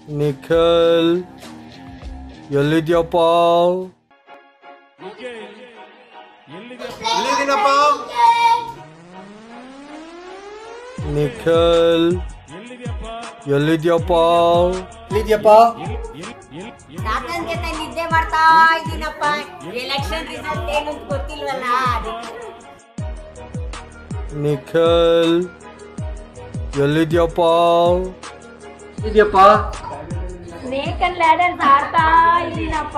Nikhil, ellidyappa. Nikhil, ellidyappa. ತಾತನ್ ಜೊತೆ ನಿದ್ದೆ ಮಾಡ್ತಾ ಇದ್ದೀನಪ್ಪ. ಎಲೆಕ್ಷನ್ ರಿಸಲ್ಟ್ ಏನು ಅಂತ ಗೊತ್ತಿಲ್ವಲ್ಲ ಅದಕ್ಕೆ. Nikhil, ellidyappa. Snake and ladders ಆಡ್ತಾ ಇದ್ದೀನಪ್ಪ.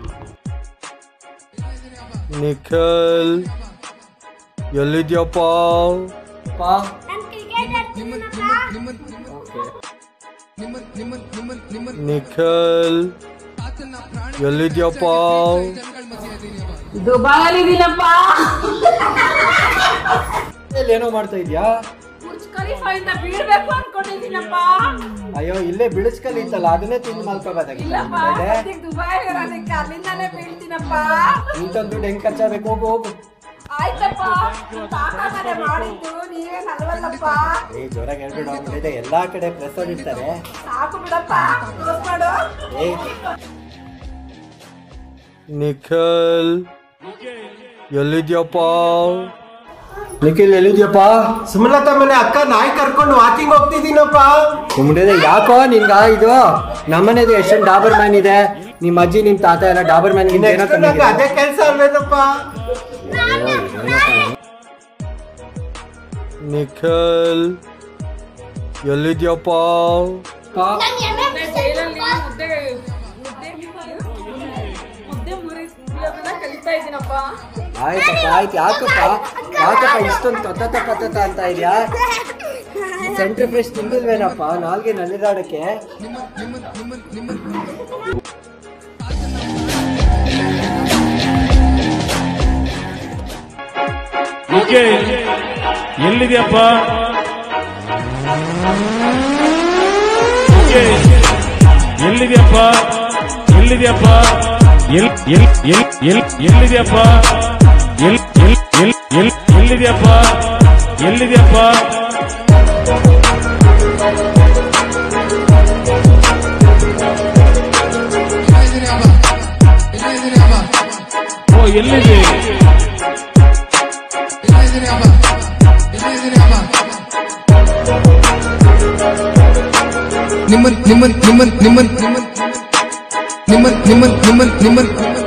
Nikhil, ellidyappa. ನಾನು ಕ್ರಿಕೆಟ್ ಆಡ್ತೀನಪ್ಪ. Nikhil, ellidyappa. ದುಬೈಲಿ ಇದ್ದೀನಪ್ಪ. ಏನೋ ಮಾಡ್ತಾ ಇದ್ಯಾ? ಬುರ್ಜ್ ಖಲೀಫಾಯಿಂದ ಬೀಳ್ಬೇಕು ಅನ್ಕೊಂಡಿದ್ದೀನಪ್ಪ. ಅಯ್ಯೋ ಇಲ್ಲೇ ಬಿಳಿಸ್ಕಲ್ ಇತ್ತಲ್ಲ ಅದನ್ನೇ ತಿಂದು ಮಲ್ಕೋಬೋದಾಗಿತ್ತು. ಇಲ್ಲಪ್ಪ ದುಬೈ ಇರೋದಕ್ಕೆ ಅಲ್ಲಿಂದಾನೇ ಬೀಳ್ತೀನಪ್ಪ. ಇಂಥೊಂದು ದುಡ್ಡು ಹೆಂಗ್ ಖರ್ಚಾಗಬೇಕು? ಹೋಗು ಹೋಗು. ಆಯ್ತಪ್ಪ ತಾತಾನೇ ಮಾಡಿದ್ದು ನೀವೇನ್ ಅಲ್ವಲ್ಲಪ್ಪ. ಜೋರಾಗಿ ಹೇಳ್ಬಿಡು. ಎಲ್ಲಾ ಕಡೆ ಪ್ರೆಸ್ ಇರ್ತಾರೆ. ಸಾಕು ಬಿಡಪ್ಪ ಕ್ಲೋಸ್ ಮಾಡು. Nikhil, ellidyappa. ನಿಖಿಲ್ ಎಲ್ಲಿದ್ಯಪ್ಪ? ಸುಮಲತಾ ಮನೆ ಅಕ್ಕ ನಾಯಿ ಕರ್ಕೊಂಡು ವಾಕಿಂಗ್ ಹೋಗ್ತಿದ್ದೀನಪ್ಪ. ಸುಮ್ಮನೆ ಯಾಕೋ ನಿನ್ಗ ಇದು ನಮ್ಮನೇದು ಎಷ್ಟೊಂದು ಡಾಬರ್ ಮ್ಯಾನ್ ಇದೆ. ನಿಮ್ಮ ಅಜ್ಜಿ ನಿಮ್ ತಾತ ಎಲ್ಲ ಡಾಬರ್ ಮ್ಯಾನ್ ಅದೇ ಕೆಲಸ ಅಲ್ವೇನಪ್ಪ. Nikhil, ellidyappa. ಆಯ್ತಪ್ಪ ಆಯ್ತು. ಯಾಕಪ್ಪ ಇಷ್ಟೊಂದು ತೊತ್ತ ಅಂತ ಇದೆಯಾ? ಸೆಂಟ್ರ್ ಫ್ರೆಶ್ ತಿಂದಿಲ್ವೇನಪ್ಪ ನಾಲ್ಗೆ ನಲ್ಲಿದಾಡಕ್ಕೆ? ಎಲ್ಲಿದೆಯಪ್ಪ? ಎಲ್ಲಿದೆಯಪ್ಪ? ಎಲ್ಲಿದೆಯಪ್ಪ? ಎಲ್ಲಿದೆಯಪ್ಪ? ಎಲ್ಲಿದೆಯಪ್ಪ? ಎಲ್ಲಿದೆಯಪ್ಪ? ಓ ಎಲ್ಲಿದೆ? ನಿಮ್ಮನ್